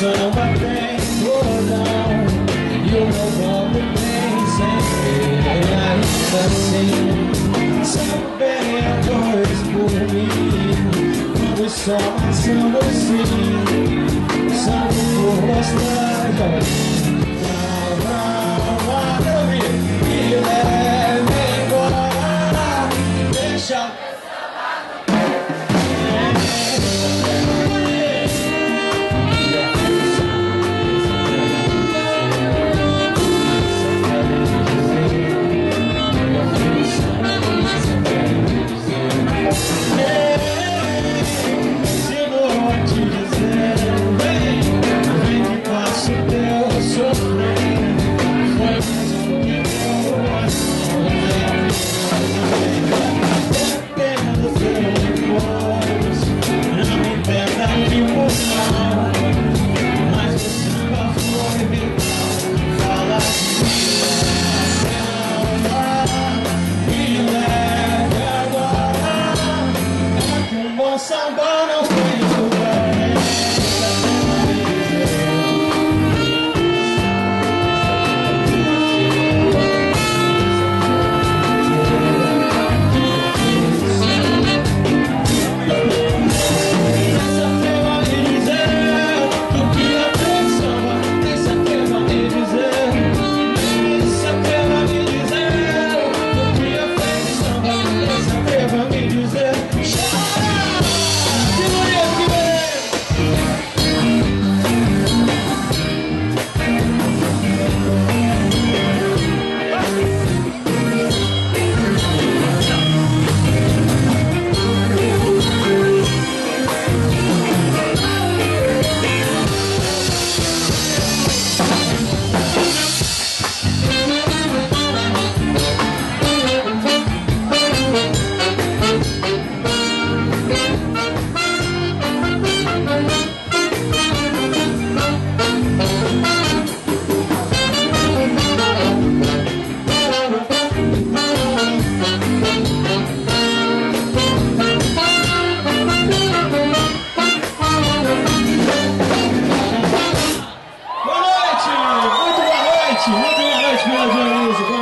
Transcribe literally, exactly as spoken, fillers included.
samba tem cordão e o meu golpe tem sempre. Ainda assim, saber a dois por mim. Vamos só amassando assim, sangue por mostrar. Me leve embora, deixa. Samba não tem lugar. Muito boa noite, meus amigos.